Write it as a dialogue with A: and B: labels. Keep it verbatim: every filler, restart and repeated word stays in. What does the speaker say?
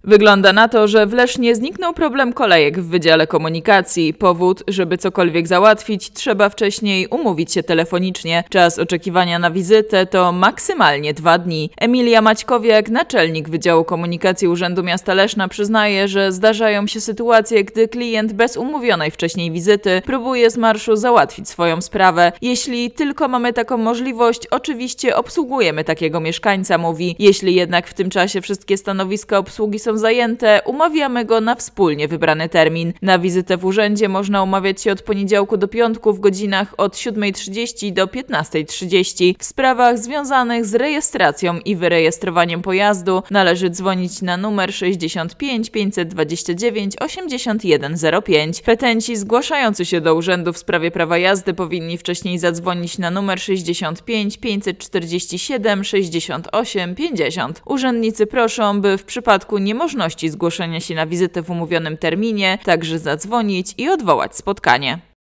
A: Wygląda na to, że w Lesznie zniknął problem kolejek w Wydziale Komunikacji. Powód, żeby cokolwiek załatwić, trzeba wcześniej umówić się telefonicznie. Czas oczekiwania na wizytę to maksymalnie dwa dni. Emilia Maćkowiak, naczelnik Wydziału Komunikacji Urzędu Miasta Leszna, przyznaje, że zdarzają się sytuacje, gdy klient bez umówionej wcześniej wizyty próbuje z marszu załatwić swoją sprawę. Jeśli tylko mamy taką możliwość, oczywiście obsługujemy takiego mieszkańca, mówi. Jeśli jednak w tym czasie wszystkie stanowiska obsługi są zajęte, umawiamy go na wspólnie wybrany termin. Na wizytę w urzędzie można umawiać się od poniedziałku do piątku w godzinach od siódmej trzydzieści do piętnastej trzydzieści. W sprawach związanych z rejestracją i wyrejestrowaniem pojazdu należy dzwonić na numer sześćdziesiąt pięć pięćset dwadzieścia dziewięć osiemdziesiąt jeden zero pięć. Petenci zgłaszający się do urzędu w sprawie prawa jazdy powinni wcześniej zadzwonić na numer sześćdziesiąt pięć pięćset czterdzieści siedem sześćdziesiąt osiem pięćdziesiąt. Urzędnicy proszą, by w przypadku niemożności zgłoszenia się na wizytę w umówionym terminie także zadzwonić i odwołać spotkanie.